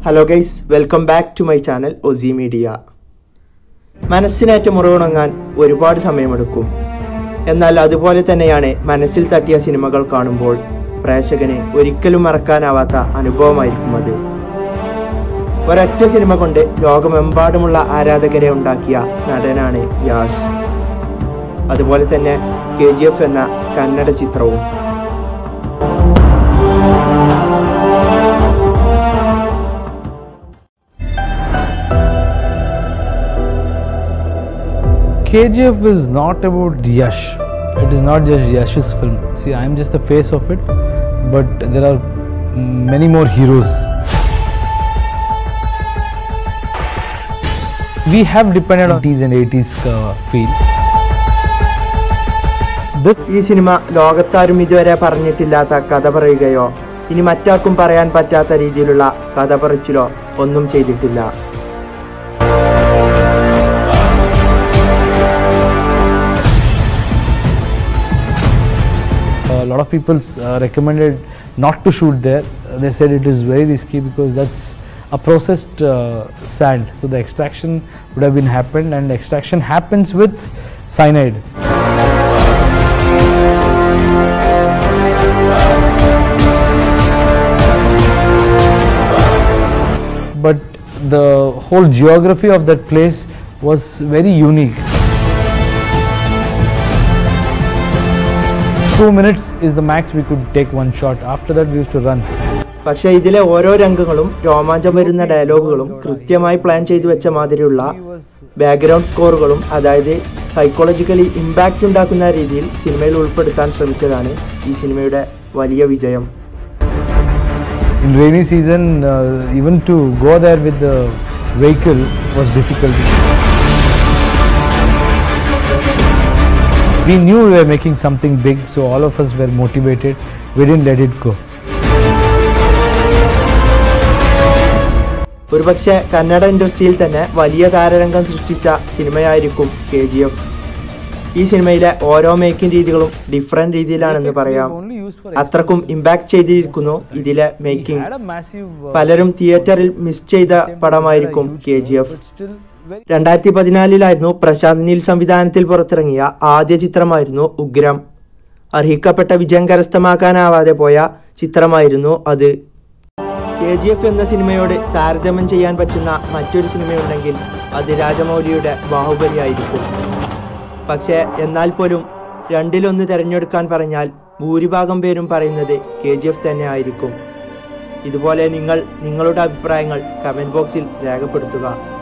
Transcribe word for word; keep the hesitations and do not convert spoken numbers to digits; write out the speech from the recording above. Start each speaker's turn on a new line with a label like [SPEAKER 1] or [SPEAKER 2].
[SPEAKER 1] Hello guys, welcome back to my channel OC media. മനസ്സിനേറ്റ മുറിവുണങ്ങാൻ ഒരുപാട് സമയമെടുക്കും. എന്നാൽ അതുപോലെ തന്നെയാണ് മനസ്സിൽ തട്ടിയ സിനിമകൾ കാണുമ്പോൾ പ്രേക്ഷകന് ഒരിക്കലും മറക്കാനാവാത്ത അനുഭവമായിരിക്കും അത്. ഒരൊറ്റ സിനിമ കൊണ്ട് ലോകമെമ്പാടുമുള്ള ആരാധകരെ ഉണ്ടാക്കിയ നടനാണ് യാഷ്. അതുപോലെ തന്നെ കെ ജി എഫ് എന്ന കന്നഡ ചിത്രവും.
[SPEAKER 2] K G F is not about Yash. It is not just Yash's film. See, I am just the face of it, but there are many more heroes. We have depended on nineties and eighties uh, feel.
[SPEAKER 1] ഈ cinema ലോകത്താരും ഇതുവരെ പറഞ്ഞിട്ടില്ലാത്ത കഥ പറയുകയോ ഇനി മറ്റാർക്കും പറയാൻ പറ്റാത്ത രീതിയിലുള്ള കഥ പറച്ചിലോ ഒന്നും ചെയ്തിട്ടില്ല.
[SPEAKER 2] A lot of people uh, recommended not to shoot there. Uh, they said it is very risky because that's a processed uh, sand. So the extraction would have been happened, and extraction happens with cyanide. But the whole geography of that place was very unique. Two minutes is the max we could take one shot. After that we used to run.
[SPEAKER 1] പക്ഷേ ഇതിലെ ഓരോ രംഗങ്ങളും രോമാഞ്ചം വരുന്ന ഡയലോഗുകളും കൃത്യമായി plan ചെയ്തു വെച്ച മാതിരിയുള്ള background സ്കോറുകളും, അതായത് psychologically impact ഉണ്ടാക്കുന്ന രീതിയിൽ സിനിമയിൽ ഉൾപ്പെടുത്താൻ ശ്രമിച്ചതാണ് ഈ സിനിമയുടെ വലിയ വിജയം.
[SPEAKER 2] In rainy season, uh, even to go there with the vehicle was difficult. We knew we were making something big, so all of us were motivated. We didn't let it go.
[SPEAKER 1] ഒരുപക്ഷെ കന്നഡ ഇൻഡസ്ട്രിയിൽ തന്നെ വലിയ താരരംഗം സൃഷ്ടിച്ച സിനിമയായിരിക്കും K G F. ഈ സിനിമയിലെ ഓരോ making രീതികളും different രീതിയിലാണെന്ന് പറയാം. അത്രക്കും ഇമ്പാക്ട് ചെയ്തിരിക്കുന്നു ഇതിലെ മേക്കിംഗ്. പലരും തിയേറ്ററിൽ മിസ് ചെയ്ത പടമായിരിക്കും കെ ജി എഫ്. രണ്ടായിരത്തി പതിനാലിലായിരുന്നു പ്രശാന്ത് നീൽ സംവിധാനത്തിൽ പുറത്തിറങ്ങിയ ആദ്യ ചിത്രമായിരുന്നു ഉഗ്രം. അർഹിക്കപ്പെട്ട വിജയം കരസ്ഥമാക്കാനാവാതെ പോയ ചിത്രമായിരുന്നു അത്. കെ ജി എഫ് എന്ന സിനിമയോട് താരതമ്യം ചെയ്യാൻ പറ്റുന്ന മറ്റൊരു സിനിമയുണ്ടെങ്കിൽ അത് രാജമൗലിയുടെ ബാഹുബലി ആയിരിക്കും. പക്ഷേ എന്നാൽ പോലും രണ്ടിലൊന്ന് തിരഞ്ഞെടുക്കാൻ പറഞ്ഞാൽ ഭൂരിഭാഗം പേരും പറയുന്നത് കെ ജി എഫ് തന്നെ ആയിരിക്കും. ഇതുപോലെ നിങ്ങൾ നിങ്ങളുടെ അഭിപ്രായങ്ങൾ കമൻറ്റ് ബോക്സിൽ രേഖപ്പെടുത്തുക.